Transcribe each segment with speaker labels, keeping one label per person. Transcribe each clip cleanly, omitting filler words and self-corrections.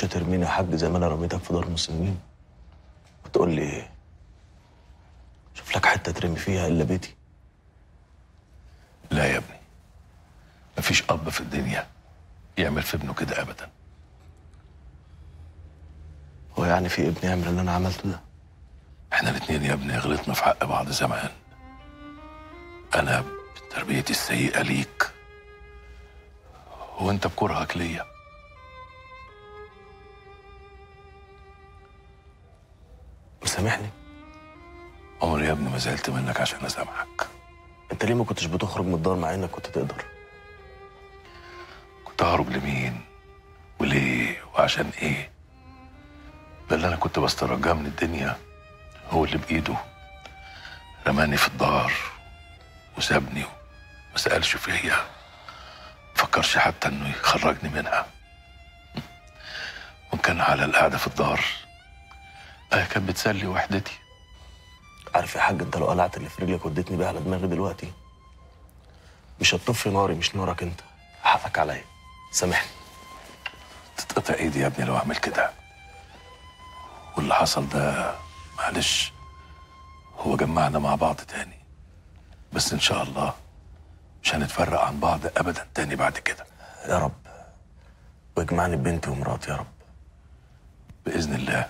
Speaker 1: مش هترميني يا حاج زي ما انا رميتك في دار المسنين وتقول لي ايه؟ شوف لك حته ترمي فيها الا بيتي.
Speaker 2: لا يا ابني، مفيش اب في الدنيا يعمل في ابنه كده ابدا.
Speaker 1: هو يعني في ابني يعمل اللي انا عملته ده؟
Speaker 2: احنا الاتنين يا ابني غلطنا في حق بعض زمان. انا بتربيتي السيئه ليك وانت بكرهك ليا.
Speaker 1: مسامحني؟
Speaker 2: عمري يا ابني ما زعلت منك عشان اسامحك.
Speaker 1: انت ليه ما كنتش بتخرج من الدار مع انك كنت تقدر؟
Speaker 2: كنت ههرب لمين وليه وعشان ايه؟ ده اللي انا كنت بسترجاه من الدنيا هو اللي بايده رماني في الدار وسابني وما سالش فيا، مفكرش حتى انه يخرجني منها. وكان على القعده في الدار كانت بتسلي وحدتي.
Speaker 1: عارف يا حاج، انت لو قلعت اللي في رجلك وديتني بيها على دماغي دلوقتي مش هتطفي ناري، مش نارك انت. حقك عليا، سامحني.
Speaker 2: تتقطع ايدي يا ابني لو اعمل كده. واللي حصل ده معلش، هو جمعنا مع بعض تاني، بس ان شاء الله مش هنتفرق عن بعض ابدا تاني بعد كده.
Speaker 1: يا رب، واجمعني ببنتي ومراتي يا رب.
Speaker 2: باذن الله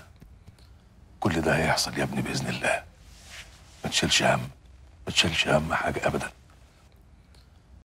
Speaker 2: كل ده هيحصل يا ابني باذن الله. ما تشيلش هم، ما تشيلش هم حاجه ابدا.